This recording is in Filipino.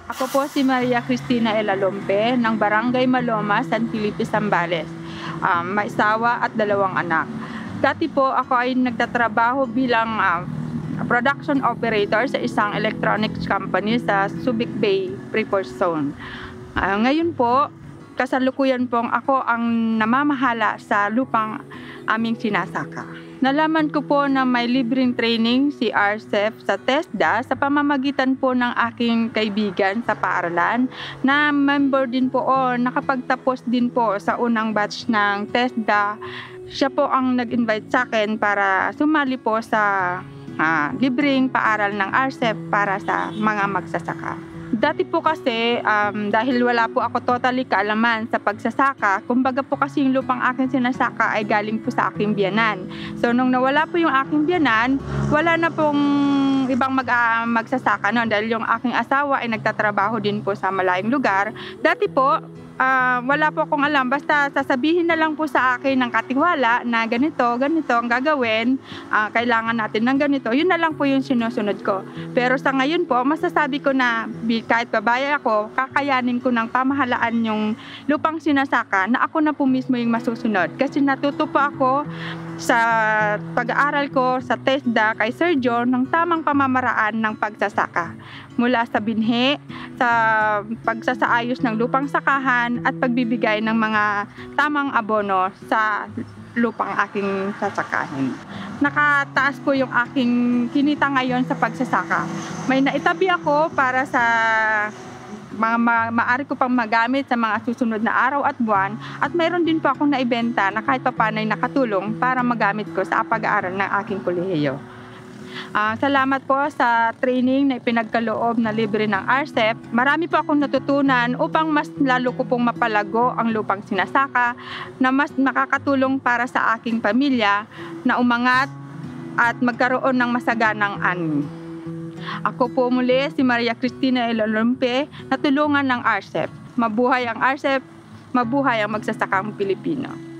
Ako po si Maria Cristina Elalompe ng Barangay Maloma, San Felipe, Zambales. May asawa at 2 anak. Dati po ako ay nagtatrabaho bilang production operator sa isang electronics company sa Subic Bay, Freeport Zone. Ngayon po, kasalukuyan pong ako ang namamahala sa lupang aming sinasaka. Nalaman ko po na may libreng training si RCEP sa TESDA sa pamamagitan po ng aking kaibigan sa paaralan na member din po nakapagtapos din po sa unang batch ng TESDA. Siya po ang nag-invite sa akin para sumali po sa libreng paaral ng RCEP para sa mga magsasaka. Dati po kasi, dahil wala po ako totally kaalaman sa pagsasaka, kumbaga po kasi yung lupang aking sinasaka ay galing po sa aking biyanan. So nung nawala po yung aking biyanan, wala na pong ibang magsasaka noon dahil yung aking asawa ay nagtatrabaho din po sa malayong lugar. Dati po, wala po akong alam, basta sasabihin na lang po sa akin ng katiwala na ganito ang gagawin, kailangan natin ng ganito, yun na lang po yung sinusunod ko. Pero sa ngayon po, masasabi ko na kahit babae ako, kakayanin ko ng pamahalaan yung lupang sinasaka na ako na po mismo yung masusunod. Kasi natuto po ako sa pag-aaral ko sa TESDA kay Sir John ng tamang pamamaraan ng pagsasaka. Mula sa binhi, sa pagsasaayos ng lupang sakahan at pagbibigay ng mga tamang abono sa lupang aking sasakahin. Nakataas po yung aking kinita ngayon sa pagsasaka. May naitabi ako para sa mga maaari ko pang magamit sa mga susunod na araw at buwan, at mayroon din po akong naibenta na kahit papaano ay nakatulong para magamit ko sa pag-aaral ng aking kolehiyo. Salamat po sa training na ipinagkaloob na libre ng RCEP. Marami po akong natutunan upang mas lalo ko pong mapalago ang lupang sinasaka na mas makakatulong para sa aking pamilya na umangat at magkaroon ng masaganang ani. Ako po muli si Maria Cristina Elalompe, natulungan ng RCEP. Mabuhay ang RCEP, mabuhay ang magsasakang Pilipino.